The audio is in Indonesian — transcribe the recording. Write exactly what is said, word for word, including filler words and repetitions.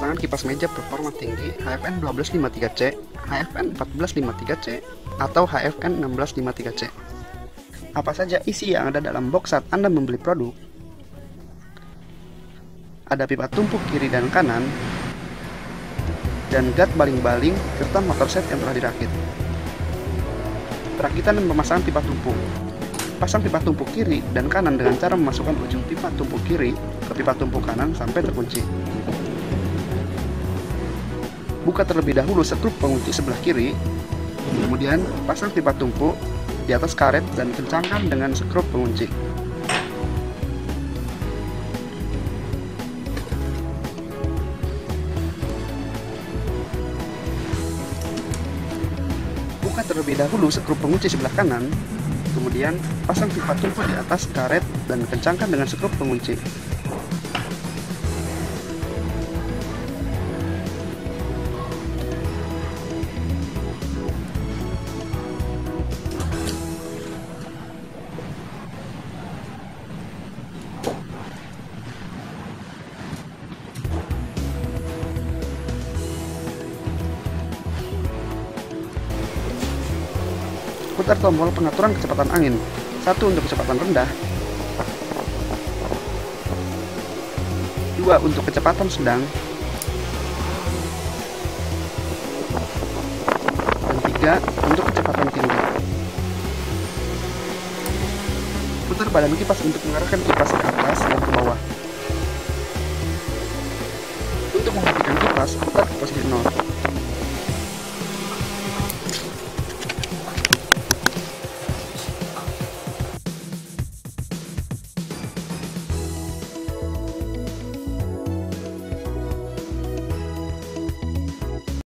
pemasangan kipas meja performa tinggi H F N satu dua lima tiga C, H F N empat belas lima tiga C, atau H F N enam belas lima tiga C. Apa saja isi yang ada dalam box saat Anda membeli produk? Ada pipa tumpuk kiri dan kanan, dan guard baling-baling serta motor set yang telah dirakit. Perakitan dan pemasangan pipa tumpuk. Pasang pipa tumpuk kiri dan kanan dengan cara memasukkan ujung pipa tumpuk kiri ke pipa tumpuk kanan sampai terkunci. Buka terlebih dahulu skrup pengunci sebelah kiri, kemudian pasang pipa tumpuk di atas karet dan kencangkan dengan skrup pengunci. Buka terlebih dahulu skrup pengunci sebelah kanan, kemudian pasang pipa tumpuk di atas karet dan kencangkan dengan skrup pengunci. Putar tombol pengaturan kecepatan angin, satu untuk kecepatan rendah, dua untuk kecepatan sedang, dan tiga untuk kecepatan tinggi. Putar badan kipas untuk mengarahkan kipas ke atas dan ke bawah. Untuk mematikan kipas, putar ke posisi nol.